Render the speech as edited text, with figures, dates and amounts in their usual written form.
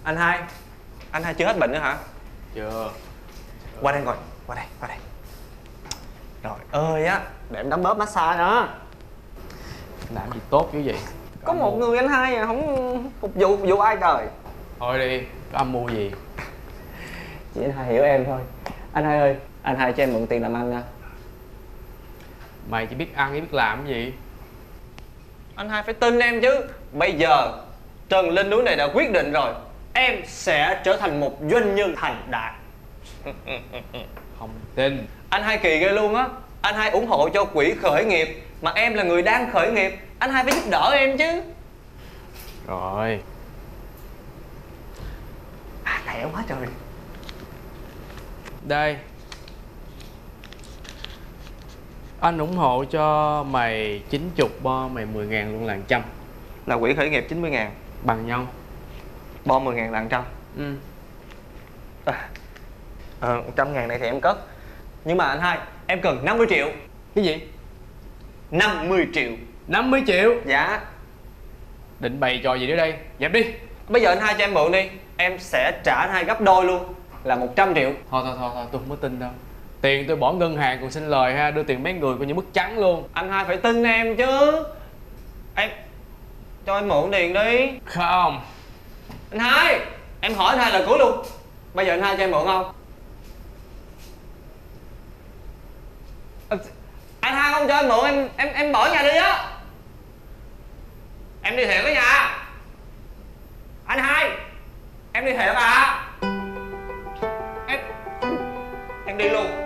Anh hai chưa hết bệnh nữa hả? Chưa. Qua đây ngồi, qua đây. Trời ơi á, để em đấm bóp massage đó. Làm gì tốt chứ gì. Có một người anh hai à, không phục vụ ai trời. Thôi đi, có âm mưu gì? Chỉ anh hai hiểu em thôi. Anh hai ơi, anh hai cho em mượn tiền làm ăn nha. Mày chỉ biết ăn chứ biết làm cái gì. Anh hai phải tin em chứ. Bây giờ Trần lên núi này đã quyết định rồi, em sẽ trở thành một doanh nhân thành đạt. Không tin. Anh hai kỳ ghê luôn á. Anh hai ủng hộ cho quỹ khởi nghiệp, mà em là người đang khởi nghiệp, anh hai phải giúp đỡ em chứ. Rồi. Lẹ quá trời. Đây. Anh ủng hộ cho mày 90, bo mày 10.000 luôn là 100. Là quỹ khởi nghiệp 90.000, Bằng nhau. bo 10.000 là 100. 100.000 này thì em cất. Nhưng mà anh hai, em cần 50 triệu. Cái gì? 50 triệu. 50 triệu? Dạ. Định bày trò gì nữa đây? Dẹp đi. Bây giờ anh hai cho em mượn đi, em sẽ trả anh hai gấp đôi luôn, là 100 triệu. Thôi, tôi không có tin đâu. Tiền tôi bỏ ngân hàng còn xin lời ha, đưa tiền mấy người coi như mất trắng luôn. Anh hai phải tin em chứ. Em cho em mượn tiền đi. Không. Anh hai, em hỏi anh hai là cuối luôn. Bây giờ anh hai cho em mượn không? Anh hai không cho em mượn, em bỏ nhà đi á. Em đi thiệt đó nha. Anh hai, em đi thiệt à. Em đi luôn.